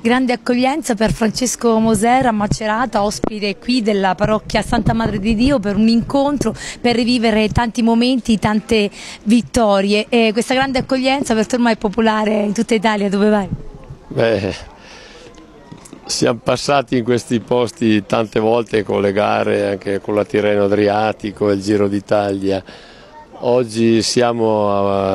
Grande accoglienza per Francesco Moser a Macerata, ospite qui della parrocchia Santa Madre di Dio per un incontro per rivivere tanti momenti, tante vittorie. E questa grande accoglienza per te ormai è popolare in tutta Italia, dove vai? Beh, siamo passati in questi posti tante volte con le gare, anche con la Tirreno Adriatico e il Giro d'Italia. Oggi siamo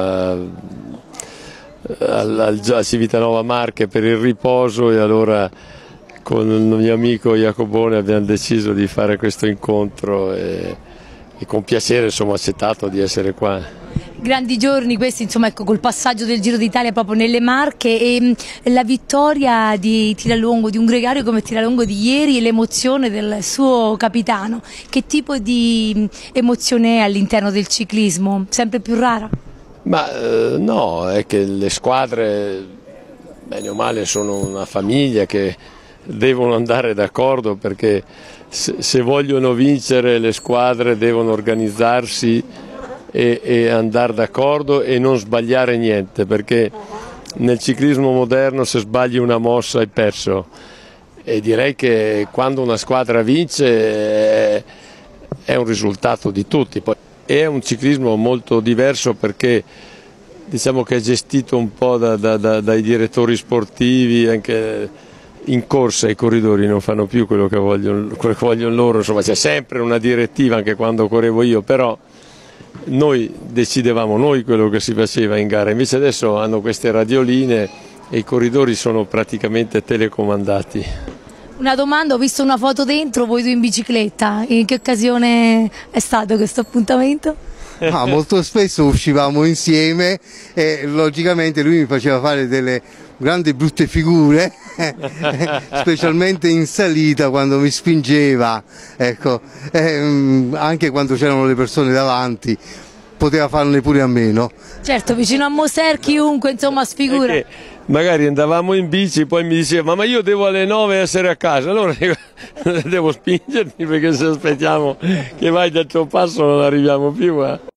a Civitanova Marche per il riposo e allora con il mio amico Jacobone abbiamo deciso di fare questo incontro e con piacere insomma, ho accettato di essere qua. Grandi giorni questi, insomma, ecco, col passaggio del Giro d'Italia proprio nelle Marche e la vittoria di Tiralongo, di un gregario come Tiralongo di ieri e l'emozione del suo capitano. Che tipo di emozione è all'interno del ciclismo? Sempre più rara? Ma no, è che le squadre, bene o male, sono una famiglia che devono andare d'accordo perché se vogliono vincere le squadre devono organizzarsi e andare d'accordo e non sbagliare niente, perché nel ciclismo moderno se sbagli una mossa hai perso e direi che quando una squadra vince è un risultato di tutti. Poi è un ciclismo molto diverso perché diciamo che è gestito un po' dai direttori sportivi, anche in corsa i corridori non fanno più quello che vogliono loro, insomma c'è sempre una direttiva anche quando correvo io, però noi decidevamo noi quello che si faceva in gara, invece adesso hanno queste radioline e i corridori sono praticamente telecomandati. Una domanda, ho visto una foto dentro, voi due in bicicletta, in che occasione è stato questo appuntamento? Molto spesso uscivamo insieme e logicamente lui mi faceva fare delle grandi brutte figure, specialmente in salita quando mi spingeva, ecco, anche quando c'erano le persone davanti poteva farne pure a meno. Certo, vicino a Moser chiunque insomma sfigura. Perché magari andavamo in bici, poi mi diceva ma io devo alle 9 essere a casa, allora devo spingerti perché se aspettiamo che vai del tuo passo non arriviamo più.